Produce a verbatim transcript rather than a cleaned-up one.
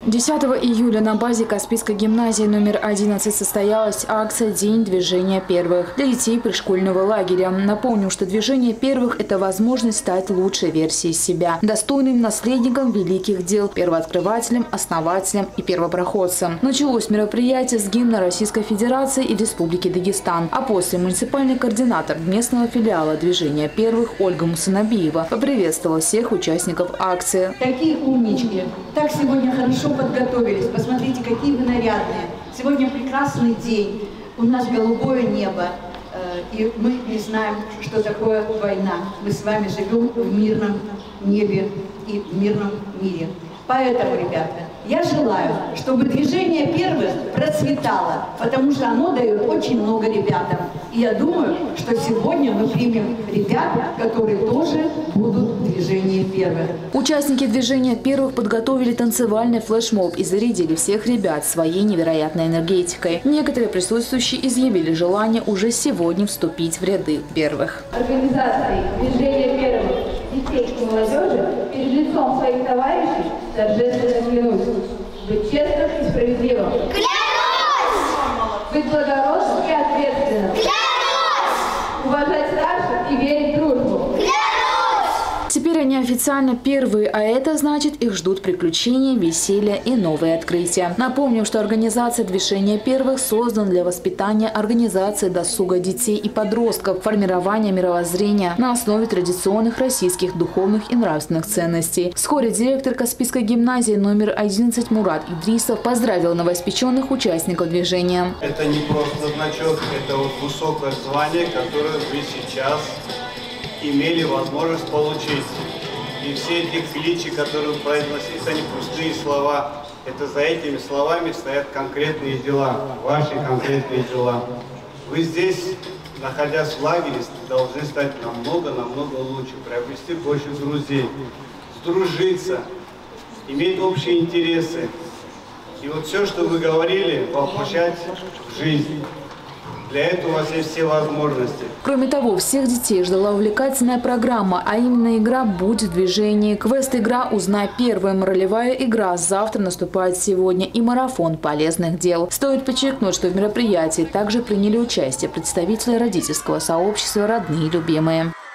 десятого июля на базе Каспийской гимназии номер одиннадцать состоялась акция «День движения первых» для детей пришкольного лагеря. Напомним, что движение первых – это возможность стать лучшей версией себя, достойным наследником великих дел, первооткрывателем, основателем и первопроходцем. Началось мероприятие с гимна Российской Федерации и Республики Дагестан, а после муниципальный координатор местного филиала движения первых Ольга Мусанабиева поприветствовала всех участников акции. Такие умнички! Так сегодня хорошо подготовились. Посмотрите, какие вы нарядные. Сегодня прекрасный день. У нас голубое небо. И мы не знаем, что такое война. Мы с вами живем в мирном небе и в мирном мире. Поэтому, ребята, я желаю, чтобы движение первых процветало, потому что оно дает очень много ребятам. И я думаю, что сегодня мы примем ребят, которые тоже будут в движении первых. Участники движения первых подготовили танцевальный флешмоб и зарядили всех ребят своей невероятной энергетикой. Некоторые присутствующие изъявили желание уже сегодня вступить в ряды первых. Организацией движения первых детей и молодежи перед лицом своих товарищей торжественно клянусь быть честным и справедливым. Клянусь! Быть благородным и ответственным. Клянусь! Уважать старших и верить в дружбу. Клянусь! Теперь они официально первые, а это значит, их ждут приключения, веселья и новые открытия. Напомним, что организация движения первых создана для воспитания организации досуга детей и подростков, формирования мировоззрения на основе традиционных российских духовных и нравственных ценностей. Вскоре директор Каспийской гимназии номер одиннадцать Мурат Идрисов поздравил новоиспеченных участников движения. Это не просто значок, это вот высокое звание, которое вы сейчас имели возможность получить. И все эти кличи, которые произносить, они пустые слова. Это за этими словами стоят конкретные дела, ваши конкретные дела. Вы здесь, находясь в лагере, должны стать намного-намного лучше, приобрести больше друзей, сдружиться, иметь общие интересы. И вот все, что вы говорили, воплощать в жизнь. Для этого у вас есть все возможности. Кроме того, всех детей ждала увлекательная программа, а именно игра «Будь в движении». Квест-игра «Узнай первым». Ролевая игра завтра наступает сегодня и марафон полезных дел. Стоит подчеркнуть, что в мероприятии также приняли участие представители родительского сообщества «Родные и любимые».